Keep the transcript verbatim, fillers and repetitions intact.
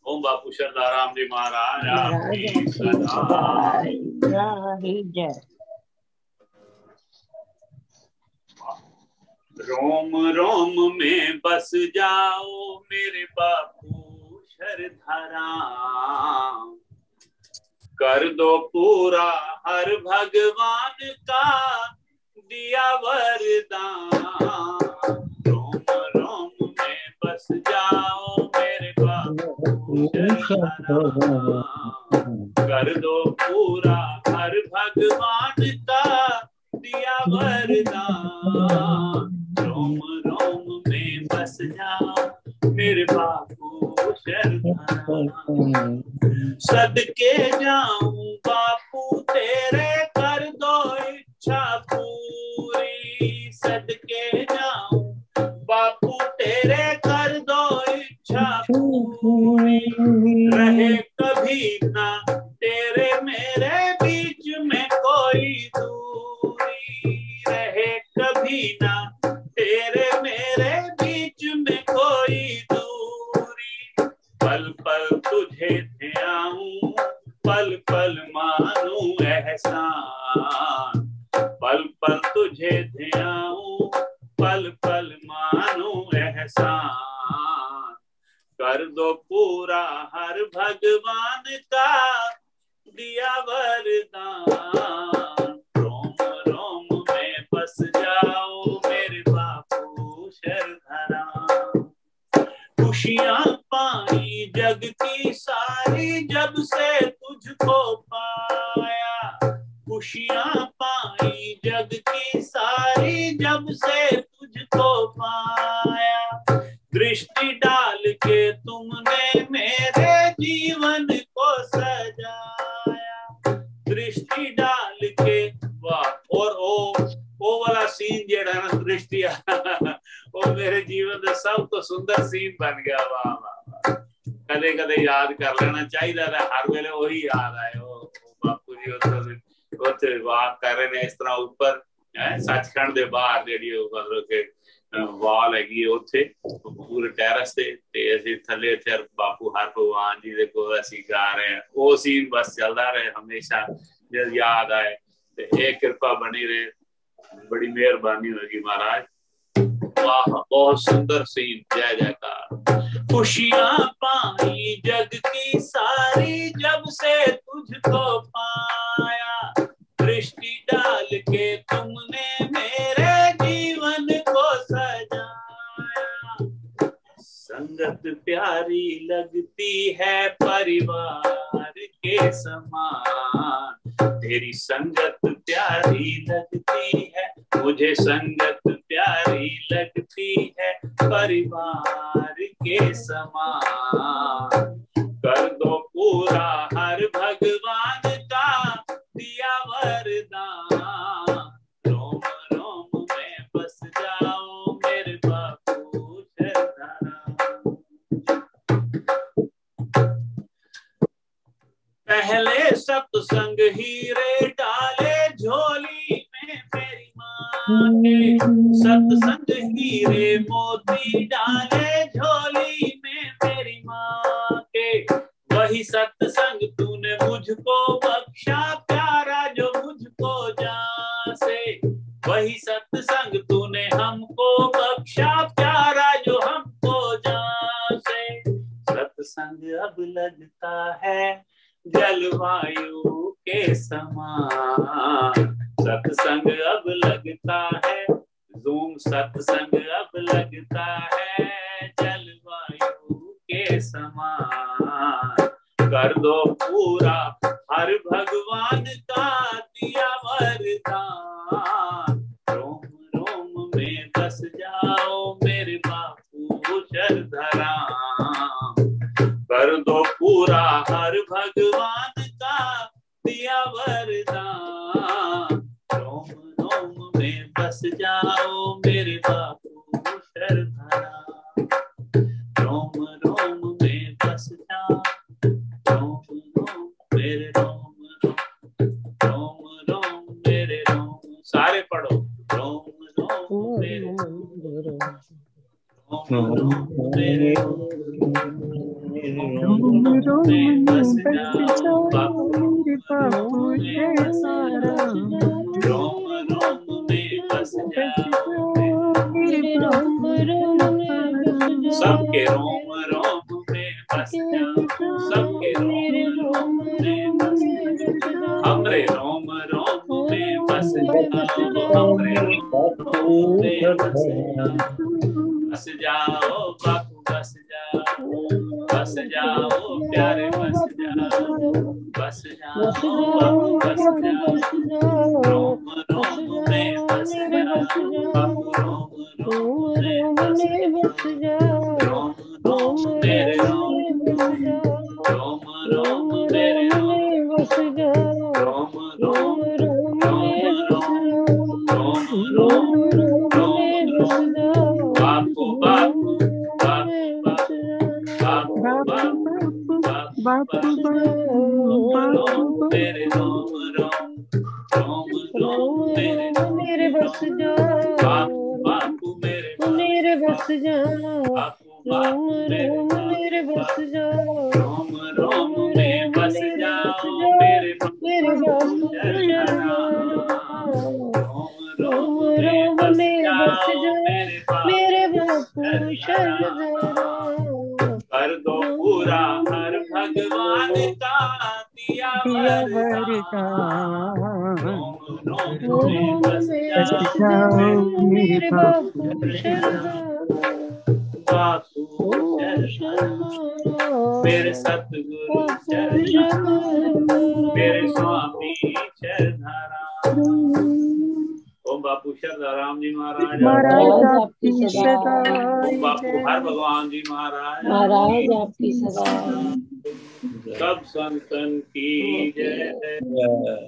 ओम बापू शरदाराम जी महाराज आपकी सदा जय। रोम रोम में बस जाओ मेरे बापू शरधाराम, कर दो पूरा हर भगवान का दिया वरदान। रोम रोम में बस जाओ मेरे बापू शरधाराम, कर दो पूरा हर भगवान का दिया वरदान। रोम रोम में बस जाओ मेरे बापू शरधाराम, सदके जाऊं बापू तेरे कर दो इच्छा पूरी। सदके जाऊं बापू तेरे कर दो इच्छा पूरी, रहे कभी ना तेरे मेरे बीच में कोई दूरी। रहे कभी ना तेरे मेरे बीच में कोई दूरी, पल पल तुझे ध्याऊं पल पल मानूं एहसान। पल पल तुझे ध्याऊं पल पल मानूं एहसान, कर दो पूरा हर भगवान का दिया वरदान। रोम रोम में बस जाओ मेरे बापू शरधाराम, खुशियां पाई जग की सारी जब से तुझको पाया। खुशियां पाई जग की सारी जब से तुझको पाया, दृष्टि डाल के तुमने मेरे जीवन को सजाया। दृष्टि डाल के वाह, और ओ ओ वाला सीन जेड़ा ना दृष्टि वो मेरे जीवन का सब तो सुंदर सीन बन गया। वाह वाह, कदे कदे याद कर लेना चाहिए, हर वेले वही याद आए। ओ बापू जी उत्थे वाह कर रहे ने इस तरह उपर सचखंड दे बाहर जेडी मतलब के वाल हैगी उत्थे पूरे टेरस ते ते ਅਸੀਂ थले इत्थे बापू हर भगवान जी दे कोल ਅਸੀਂ गा रहे हैं। वो सीन बस चलता रहे हमेशा, जब याद आए ते ये कृपा बनी रहे, बड़ी मेहरबानी होगी महाराज। वाह बहुत सुंदर सीन, जय जयकार। खुशियां पाई जग की सारी जब से तुझको पाया, दृष्टि डाल के तुमने मेरे जीवन को सजाया। संगत प्यारी लगती है परिवार के समान, तेरी संगत प्यारी लगती है मुझे, संगत प्यारी लगती है परिवार के समान। कर दो पूरा हर भगवान का दिया वरदान। रोम रोम में बस जाओ मेरे बापू शरधाराम, पहले सत्संग हीरे डाले झोली में मेरी माँ के। सत्संग हीरे मोती डाले झोली में मेरी माँ के, वही सत्संग तूने मुझको बख्शा प्यारा जो मुझको जान से। वही सत्संग तूने हमको बख्शा प्यारा जो हमको जान से। सत्संग अब लगता है जलवायु के समान, सत्संग अब लगता है ज़ूम, सत्संग अब लगता है जलवायु के समान। कर दो पूरा हर भगवान का दिया वरदान। रोम रोम में बस जाओ मेरे बापू शरधाराम, कर दो पूरा हर भगवान का दिया वरदान। रोम रोम में बस जाओ मेरे बापू शरधाराम, रोम रोम में बस जाओ। रोम रोम मेरे रोम रोम रोम रोम मेरे रोम, सारे पढ़ो। रोम रोम मेरे रोम रोम मेरे रोम, में बस जाओ बापू बापू में बस जाओ रोम रोम में बस जाओ सबके रोम रोम में बस जाओ सबके रोम रोम में बस जाओ हमरे रोम रोम में बस जाओ हमरे रोम में बस जाओ बस जाओ बापू बस जाओ बस जाओ प्यारे बस जाओ बस जाओ बापू बस जाओ रोम रोम में बस जाओ बापू रोम रोम में बस जाओ रोम रोम मेरे रोम रोम रोम मेरे रोम बस जाओ रोम रोम रोम रोम रोम रोम रोम बापू बापू बापू बापू मेरे रोम रोम रोम मेरे मेरे बस जाओ बापू मेरे मेरे बस जाओ रोम रोम मेरे बस जाओ रोम रोम में बस जाओ मेरे मेरे बापू रोम रोम में बस जाओ मेरे बापू शरण कर दो पूरा हर भगवान का दिया वर का रोम रोम में बस जाओ मेरे बापू बापू मेरे सतगुरु मेरे स्वामी शरधाराम ओम बापू शरधाराम जी महाराज महाराज आपकी सदा ओम बापू हर भगवान जी महाराज महाराज आपकी सदा सब संतन की जय।